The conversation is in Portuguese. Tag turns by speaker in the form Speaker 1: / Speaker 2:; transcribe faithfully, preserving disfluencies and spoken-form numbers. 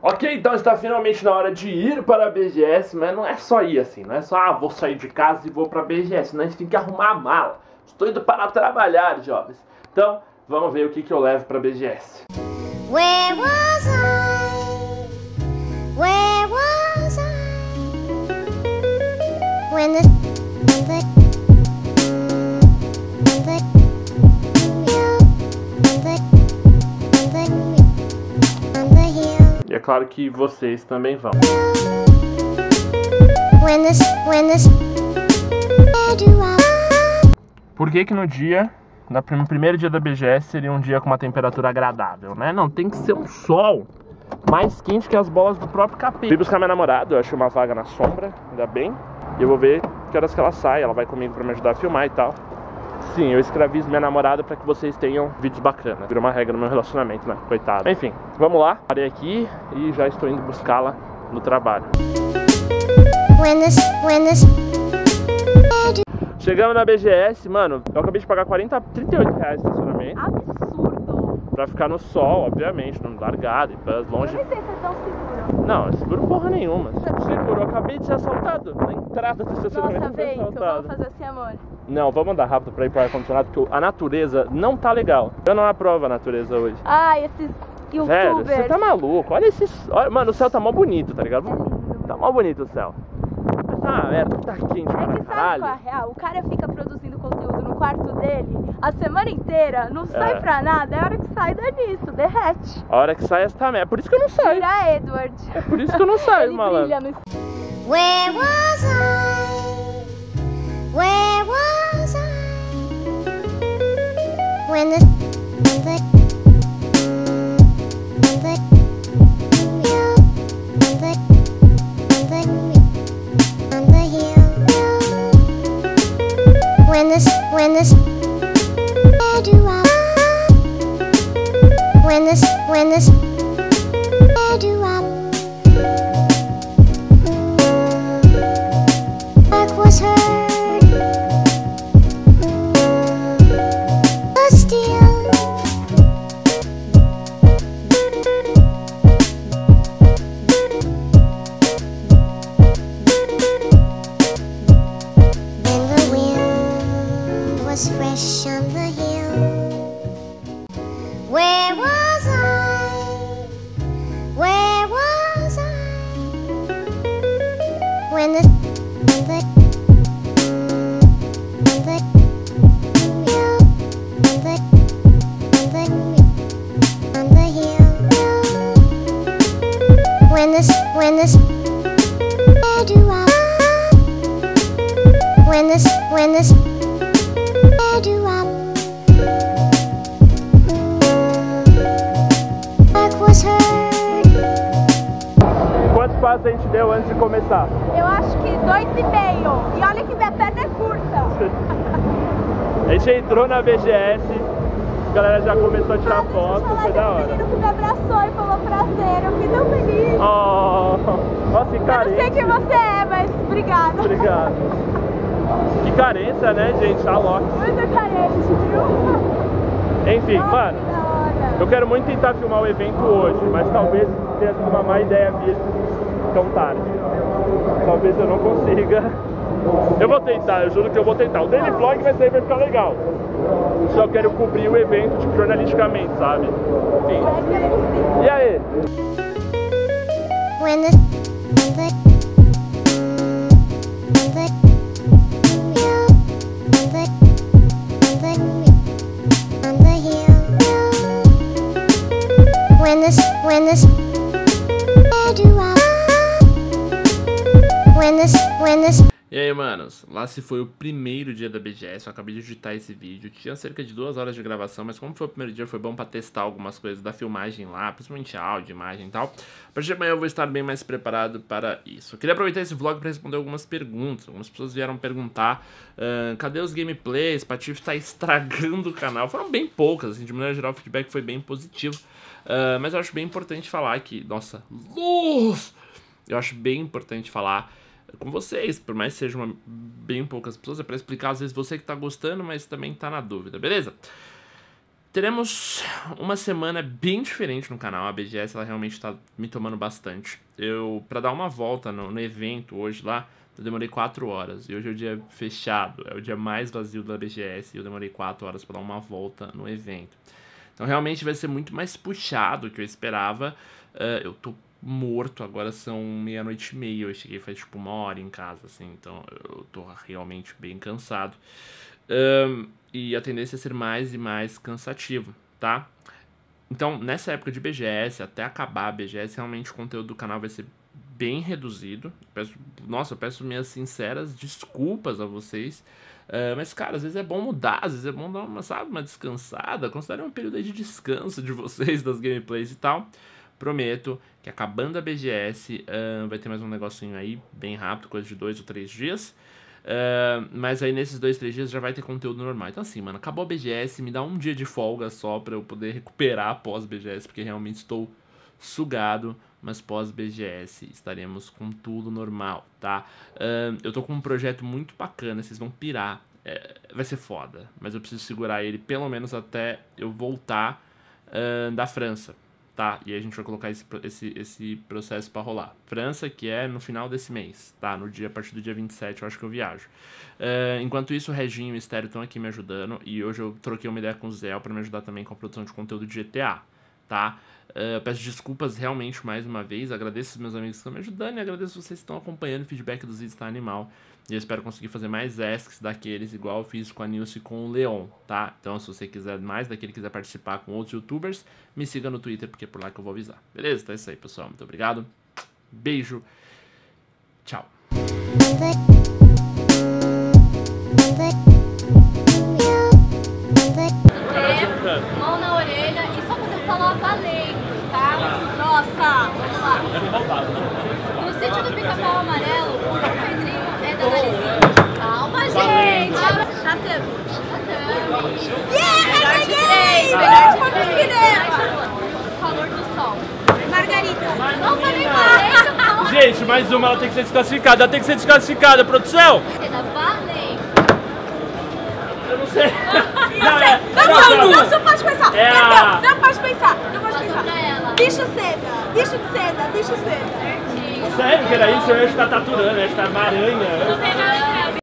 Speaker 1: Ok, então está finalmente na hora de ir para a B G S, mas não é só ir assim, não é só, ah, vou sair de casa e vou para a B G S, não, a gente tem que arrumar a mala. Estou indo para trabalhar, jovens. Então, vamos ver o que, que eu levo para a B G S.
Speaker 2: Where was I? Where was I? When the, the, the, the, the hill.
Speaker 1: E é claro que vocês também vão.
Speaker 2: When the, when the, where do I?
Speaker 1: Por que que no dia, no primeiro dia da B G S, seria um dia com uma temperatura agradável, né? Não, tem que ser um sol mais quente que as bolas do próprio capeta. Fui buscar minha namorada, eu achei uma vaga na sombra, ainda bem. E eu vou ver que horas que ela sai, ela vai comigo pra me ajudar a filmar e tal. Sim, eu escravizo minha namorada pra que vocês tenham vídeos bacanas. Virou uma regra no meu relacionamento, né? Coitado. Enfim, vamos lá. Parei aqui e já estou indo buscá-la no trabalho.
Speaker 2: When the, when the, where do
Speaker 1: Chegamos na B G S, mano, eu acabei de pagar quarenta, trinta e oito reais de estacionamento.
Speaker 3: Absurdo!
Speaker 1: Pra ficar no sol, obviamente, no largado e para longe.
Speaker 3: Eu nem sei se é tão seguro.
Speaker 1: Não, é seguro porra nenhuma. Seguro, eu acabei de ser assaltado na entrada do estacionamento.
Speaker 3: Nossa,
Speaker 1: fui
Speaker 3: Vento,
Speaker 1: assaltado.
Speaker 3: vamos fazer assim, amor.
Speaker 1: Não, vamos andar rápido pra ir pro ar-condicionado, porque a natureza não tá legal. Eu não aprovo a natureza hoje.
Speaker 3: Ai, esses youtubers.
Speaker 1: Velho, você tá maluco. Olha esses... Olha, mano, o céu tá mó bonito, tá ligado?
Speaker 3: É lindo.
Speaker 1: Tá mó bonito o céu. Mas tá uma merda, tá quente
Speaker 3: É
Speaker 1: pra
Speaker 3: que sabe
Speaker 1: caralho.
Speaker 3: qual é a real? O cara fica produzindo conteúdo no quarto dele a semana inteira, não sai
Speaker 1: É.
Speaker 3: pra nada, é a hora que sai, dá nisso, derrete.
Speaker 1: A hora que sai essa merda. É por isso que eu não saio.
Speaker 3: Vira Edward.
Speaker 1: É por isso que eu não saio,
Speaker 3: Ele
Speaker 1: malandro.
Speaker 3: brilha no...
Speaker 2: Where was I? Where was I? When the, the, the, the, the, on the hill. When the, when the, where do I? When the, when the, where do I? Was heard, but still, when the wind was fresh on the hill. Where was I? Where was I? When the, the When this, when this, where do I? When this, when this, where do I? Back was heard.
Speaker 1: Quantos passos a gente deu antes de começar?
Speaker 3: Eu acho que dois e meio. E olha que minha perna é curta.
Speaker 1: A gente entrou na B G S, a galera já começou a tirar foto, foi da
Speaker 3: O
Speaker 1: hora.
Speaker 3: menino que me abraçou e falou prazer, eu fiquei tão feliz.
Speaker 1: Oh, nossa, que
Speaker 3: Eu não sei
Speaker 1: carência.
Speaker 3: quem você é, mas obrigada.
Speaker 1: Obrigado. Que carência, né, gente? Tá louco.
Speaker 3: Muito carente, viu?
Speaker 1: Enfim,
Speaker 3: Nossa,
Speaker 1: mano,
Speaker 3: que da hora.
Speaker 1: eu quero muito tentar filmar o evento hoje, mas talvez tenha sido uma má ideia vir tão tarde. Talvez eu não consiga. Eu vou tentar, eu juro que eu vou tentar. O daily vlog vai sair, vai ficar legal. Só quero cobrir o evento, tipo, jornalisticamente, sabe? Enfim.
Speaker 3: É que é possível.
Speaker 1: E aí?
Speaker 2: When the, the, the, the, the, on the hill. When this, when this, where do I? When this, when this.
Speaker 1: E aí, manos, lá se foi o primeiro dia da B G S, eu acabei de editar esse vídeo, tinha cerca de duas horas de gravação, mas como foi o primeiro dia, foi bom pra testar algumas coisas da filmagem lá, principalmente áudio, imagem e tal. A partir de amanhã eu vou estar bem mais preparado para isso. Eu queria aproveitar esse vlog para responder algumas perguntas. Algumas pessoas vieram perguntar, uh, cadê os gameplays, Patife tá estragando o canal. Foram bem poucas, assim, de maneira geral o feedback foi bem positivo, uh, mas eu acho bem importante falar que, nossa, luz! Eu acho bem importante falar com vocês, por mais que sejam uma, bem poucas pessoas, é pra explicar às vezes você que tá gostando, mas também tá na dúvida, beleza? Teremos uma semana bem diferente no canal. A B G S ela realmente tá me tomando bastante. Eu, pra dar uma volta no, no evento hoje lá, eu demorei quatro horas. E hoje é o dia fechado, é o dia mais vazio da B G S. E eu demorei quatro horas pra dar uma volta no evento. Então realmente vai ser muito mais puxado do que eu esperava. Uh, eu tô morto, agora são meia-noite e meia. Eu cheguei faz tipo uma hora em casa, assim. Então eu tô realmente bem cansado. Um, e a tendência é ser mais e mais cansativo, tá? Então, nessa época de B G S, até acabar a B G S, realmente o conteúdo do canal vai ser bem reduzido. Peço, nossa, eu peço minhas sinceras desculpas a vocês. Uh, mas, cara, às vezes é bom mudar, às vezes é bom dar uma, sabe, uma descansada. Considerem um período aí de descanso de vocês, das gameplays e tal. Prometo que acabando a B G S, uh, vai ter mais um negocinho aí, bem rápido, coisa de dois ou três dias. Uh, mas aí nesses dois, três dias já vai ter conteúdo normal. Então assim, mano, acabou a B G S, me dá um dia de folga só pra eu poder recuperar após B G S, porque realmente estou sugado. Mas pós B G S estaremos com tudo normal, tá? Uh, eu tô com um projeto muito bacana, vocês vão pirar. É, vai ser foda, mas eu preciso segurar ele pelo menos até eu voltar uh, da França. Tá, e aí a gente vai colocar esse, esse, esse processo pra rolar. França, que é no final desse mês, tá? No dia, a partir do dia vinte e sete, eu acho que eu viajo. Uh, enquanto isso, o Reginho e o Estéreo estão aqui me ajudando. E hoje eu troquei uma ideia com o Zé pra me ajudar também com a produção de conteúdo de G T A, tá? Uh, peço desculpas realmente mais uma vez. Agradeço os meus amigos que estão me ajudando e agradeço vocês que estão acompanhando. O feedback dos vídeos tá animal. E eu espero conseguir fazer mais asks daqueles, igual eu fiz com a Nilce e com o Leon, tá? Então, se você quiser mais daquele, quiser participar com outros youtubers, me siga no Twitter, porque é por lá que eu vou avisar. Beleza? Então é isso aí, pessoal. Muito obrigado. Beijo. Tchau.
Speaker 3: É, mão na orelha e só você falar valendo, tá? Nossa, vamos lá. No sítio do Pica-Pau Amarelo, o João Pedrinho é da Narizinho. Calma, gente! Tatame. Tatame. Yeah, melhor de três, melhor de cinema. O calor do sol. Margarita. Não falei valendo.
Speaker 1: Gente, mais uma, ela tem que ser desclassificada. Ela tem que ser desclassificada, produção!
Speaker 3: Valendo.
Speaker 1: Eu não sei.
Speaker 4: Não, é, não, não, não, não, não pode pensar.
Speaker 1: É
Speaker 4: não,
Speaker 1: a...
Speaker 4: não, não pode pensar. Não pode pensar.
Speaker 3: Ela.
Speaker 4: Bicho seda, bicho de seda, bicho seda.
Speaker 1: Sério que era isso? Eu ia estar taturando, eu ia estar uma aranha.
Speaker 3: Não tem nada.